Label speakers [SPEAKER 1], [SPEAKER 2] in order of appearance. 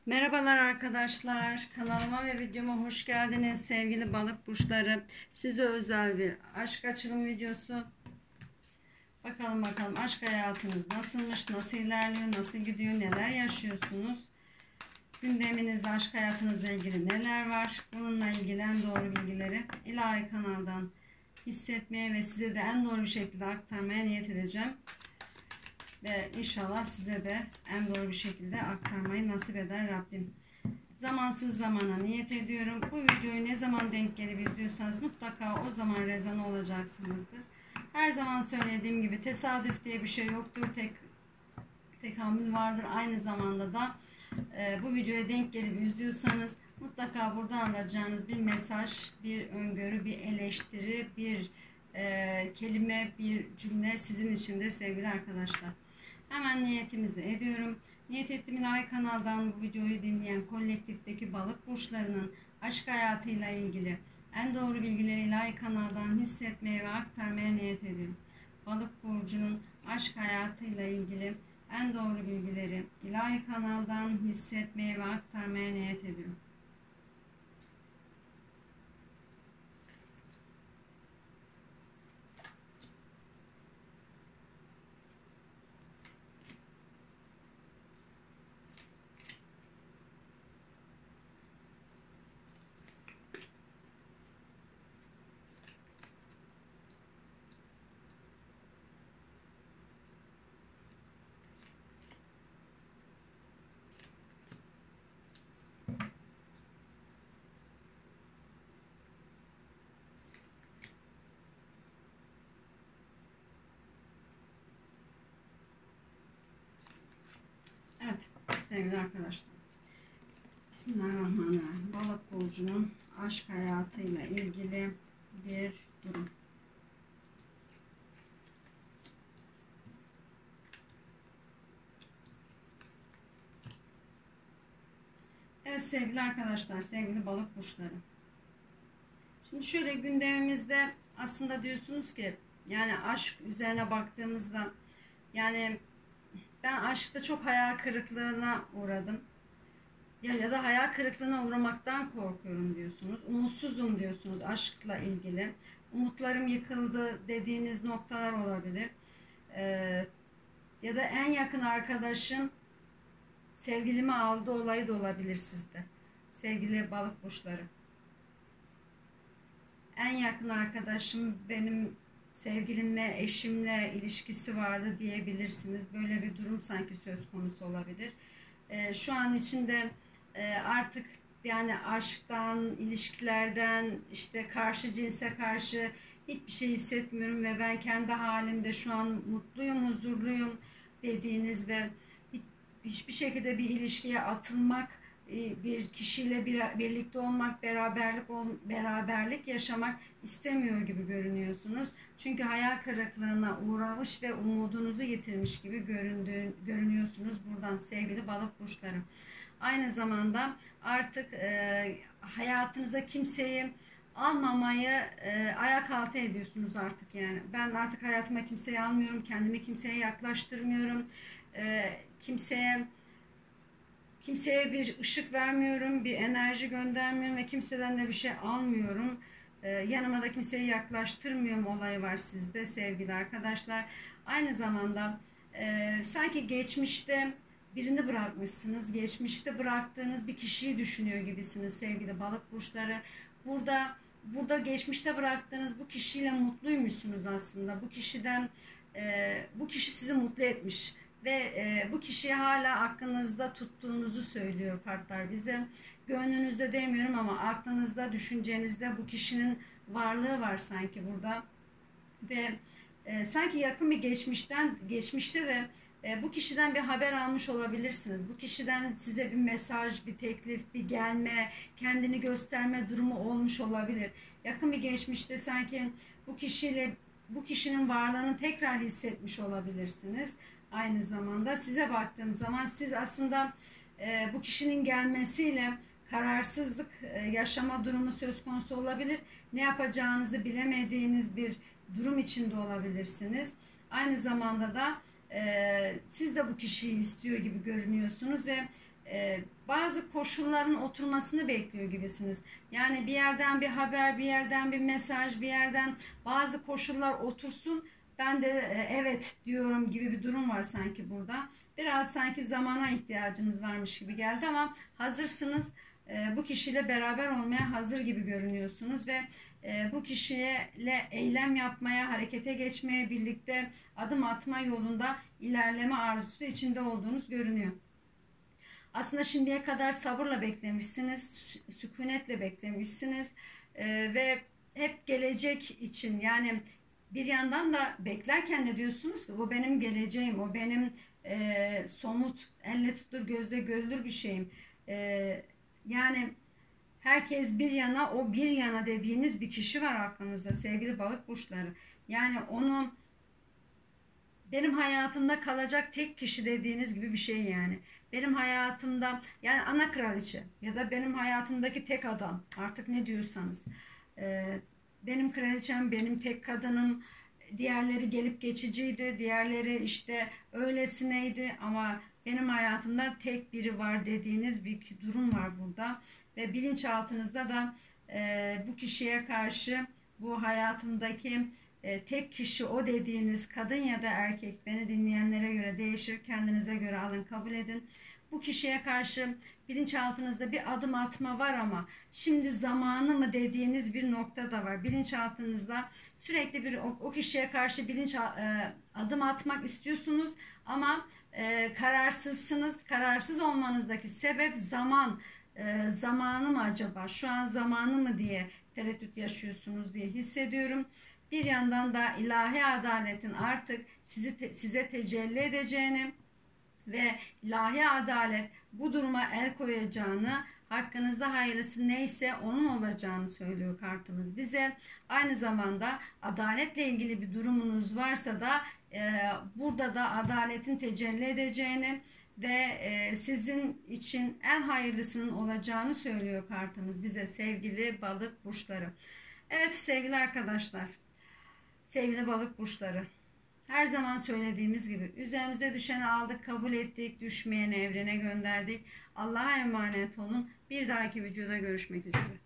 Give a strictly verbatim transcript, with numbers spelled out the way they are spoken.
[SPEAKER 1] Merhabalar arkadaşlar, kanalıma ve videoma hoş geldiniz sevgili balık burçları. Size özel bir aşk açılım videosu. Bakalım bakalım aşk hayatınız nasılmış, nasıl ilerliyor, nasıl gidiyor, neler yaşıyorsunuz? Gündeminizde aşk hayatınızla ilgili neler var? Bununla ilgili en doğru bilgileri ilahi kanaldan hissetmeye ve size de en doğru bir şekilde aktarmaya niyet edeceğim. Ve inşallah size de en doğru bir şekilde aktarmayı nasip eder Rabbim. Zamansız zamana niyet ediyorum. Bu videoyu ne zaman denk gelip izliyorsanız mutlaka o zaman rezone olacaksınızdır. Her zaman söylediğim gibi tesadüf diye bir şey yoktur. Tek tekamül vardır. Aynı zamanda da e, bu videoya denk gelip izliyorsanız mutlaka buradan alacağınız bir mesaj, bir öngörü, bir eleştiri, bir e, kelime, bir cümle sizin içindir sevgili arkadaşlar. Hemen niyetimizi ediyorum. Niyet ettiğim ilahi kanaldan bu videoyu dinleyen kolektifteki balık burçlarının aşk hayatıyla ilgili en doğru bilgileri ilahi kanaldan hissetmeye ve aktarmaya niyet ediyorum. Balık burcunun aşk hayatıyla ilgili en doğru bilgileri ilahi kanaldan hissetmeye ve aktarmaya niyet ediyorum. Evet sevgili arkadaşlar. Bismillahirrahmanirrahim. Balık burcunun aşk hayatıyla ilgili bir durum. Evet sevgili arkadaşlar, sevgili balık burçları. Şimdi şöyle gündemimizde aslında diyorsunuz ki yani aşk üzerine baktığımızda yani ben aşkta çok hayal kırıklığına uğradım. Ya, ya da hayal kırıklığına uğramaktan korkuyorum diyorsunuz. Umutsuzum diyorsunuz aşkla ilgili. Umutlarım yıkıldı dediğiniz noktalar olabilir. Ee, ya da en yakın arkadaşım sevgilimi aldı olayı da olabilir sizde. Sevgili balık burçları. En yakın arkadaşım benim sevgilimle, eşimle ilişkisi vardı diyebilirsiniz. Böyle bir durum sanki söz konusu olabilir. Ee, şu an içinde e, artık yani aşktan, ilişkilerden, işte karşı cinse karşı hiçbir şey hissetmiyorum ve ben kendi halimde şu an mutluyum, huzurluyum dediğiniz ve hiç, hiçbir şekilde bir ilişkiye atılmak, bir kişiyle bir, birlikte olmak, beraberlik beraberlik yaşamak istemiyor gibi görünüyorsunuz. Çünkü hayal kırıklığına uğramış ve umudunuzu yitirmiş gibi göründüğü, görünüyorsunuz buradan sevgili balık burçları. Aynı zamanda artık e, hayatınıza kimseyi almamayı e, ayak altı ediyorsunuz artık yani. Ben artık hayatıma kimseyi almıyorum, kendimi kimseye yaklaştırmıyorum, e, kimseye Kimseye bir ışık vermiyorum, bir enerji göndermiyorum ve kimseden de bir şey almıyorum. Ee, yanıma da kimseyi yaklaştırmıyorum olayı var sizde sevgili arkadaşlar. Aynı zamanda e, sanki geçmişte birini bırakmışsınız. Geçmişte bıraktığınız bir kişiyi düşünüyor gibisiniz sevgili balık burçları. Burada burada geçmişte bıraktığınız bu kişiyle mutluymuşsunuz aslında. Bu kişiden e, bu kişi sizi mutlu etmiş. Ve e, bu kişiyi hala aklınızda tuttuğunuzu söylüyor kartlar bize. Gönlünüzde demiyorum ama aklınızda, düşüncenizde bu kişinin varlığı var sanki burada. Ve e, sanki yakın bir geçmişten, geçmişte de e, bu kişiden bir haber almış olabilirsiniz. Bu kişiden size bir mesaj, bir teklif, bir gelme, kendini gösterme durumu olmuş olabilir. Yakın bir geçmişte sanki bu kişiyle, bu kişinin varlığını tekrar hissetmiş olabilirsiniz. Aynı zamanda size baktığım zaman siz aslında e, bu kişinin gelmesiyle kararsızlık e, yaşama durumu söz konusu olabilir. Ne yapacağınızı bilemediğiniz bir durum içinde olabilirsiniz. Aynı zamanda da e, siz de bu kişiyi istiyor gibi görünüyorsunuz ve e, bazı koşulların oturmasını bekliyor gibisiniz. Yani bir yerden bir haber, bir yerden bir mesaj, bir yerden bazı koşullar otursun. Ben de e, evet diyorum gibi bir durum var sanki burada. Biraz sanki zamana ihtiyacınız varmış gibi geldi ama hazırsınız. E, bu kişiyle beraber olmaya hazır gibi görünüyorsunuz ve e, bu kişiyle eylem yapmaya, harekete geçmeye, birlikte adım atma yolunda ilerleme arzusu içinde olduğunuz görünüyor. Aslında şimdiye kadar sabırla beklemişsiniz, sükunetle beklemişsiniz e, ve hep gelecek için, yani bir yandan da beklerken de diyorsunuz ki bu benim geleceğim, o benim e, somut, elle tutulur, gözle görülür bir şeyim. E, yani herkes bir yana, o bir yana dediğiniz bir kişi var aklınızda sevgili balık burçları. Yani onu benim hayatımda kalacak tek kişi dediğiniz gibi bir şey yani. Benim hayatımda, yani ana kraliçe ya da benim hayatımdaki tek adam, artık ne diyorsanız. Ee, benim kraliçem, benim tek kadınım, diğerleri gelip geçiciydi, diğerleri işte öylesineydi ama benim hayatımda tek biri var dediğiniz bir durum var burada. Ve bilinçaltınızda da e, bu kişiye karşı, bu hayatımdaki e, tek kişi o dediğiniz kadın ya da erkek, beni dinleyenlere göre değişir, kendinize göre alın, kabul edin. Bu kişiye karşı bilinçaltınızda bir adım atma var ama şimdi zamanı mı dediğiniz bir nokta da var. Bilinçaltınızda sürekli bir o, o kişiye karşı bilinç e, adım atmak istiyorsunuz ama e, kararsızsınız. Kararsız olmanızdaki sebep zaman. E, zamanı mı acaba? Şu an zamanı mı diye tereddüt yaşıyorsunuz diye hissediyorum. Bir yandan da ilahi adaletin artık sizi te, size tecelli edeceğini ve ilahi adalet bu duruma el koyacağını, hakkınızda hayırlısı neyse onun olacağını söylüyor kartımız bize. Aynı zamanda adaletle ilgili bir durumunuz varsa da e, burada da adaletin tecelli edeceğini ve e, sizin için en hayırlısının olacağını söylüyor kartımız bize sevgili balık burçları. Evet sevgili arkadaşlar, sevgili balık burçları. Her zaman söylediğimiz gibi üzerimize düşeni aldık, kabul ettik, düşmeyeni evrene gönderdik. Allah'a emanet olun. Bir dahaki videoda görüşmek üzere.